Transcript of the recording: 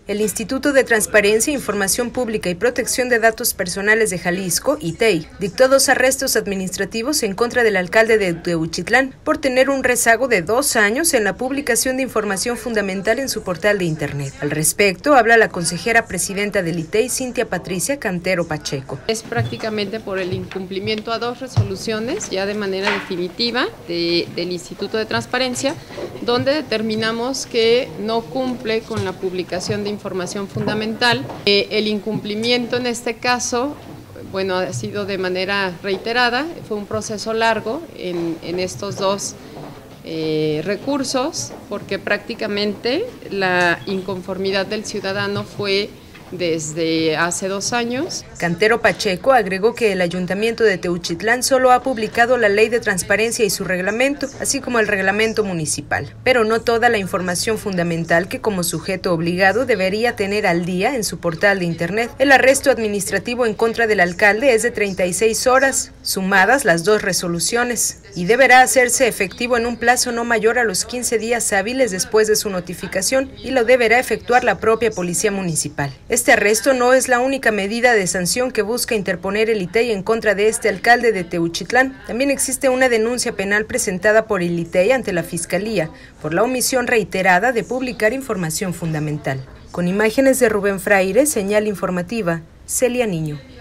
El Instituto de Transparencia, Información Pública y Protección de Datos Personales de Jalisco, ITEI, dictó 2 arrestos administrativos en contra del alcalde de Teuchitlán por tener un rezago de 2 años en la publicación de información fundamental en su portal de internet. Al respecto, habla la consejera presidenta del ITEI, Cintia Patricia Cantero Pacheco. Es prácticamente por el incumplimiento a 2 resoluciones, ya de manera definitiva, del Instituto de Transparencia, donde determinamos que no cumple con la publicación de información fundamental. El incumplimiento en este caso, bueno, ha sido de manera reiterada, fue un proceso largo en estos 2 recursos, porque prácticamente la inconformidad del ciudadano fue desde hace 2 años. Cantero Pacheco agregó que el Ayuntamiento de Teuchitlán solo ha publicado la Ley de Transparencia y su reglamento, así como el reglamento municipal, pero no toda la información fundamental que como sujeto obligado debería tener al día en su portal de internet. El arresto administrativo en contra del alcalde es de 36 horas, sumadas las 2 resoluciones, y deberá hacerse efectivo en un plazo no mayor a los 15 días hábiles después de su notificación, y lo deberá efectuar la propia Policía Municipal. Este arresto no es la única medida de sanción que busca interponer el ITEI en contra de este alcalde de Teuchitlán. También existe una denuncia penal presentada por el ITEI ante la Fiscalía por la omisión reiterada de publicar información fundamental. Con imágenes de Rubén Fraire, señal informativa, Celia Niño.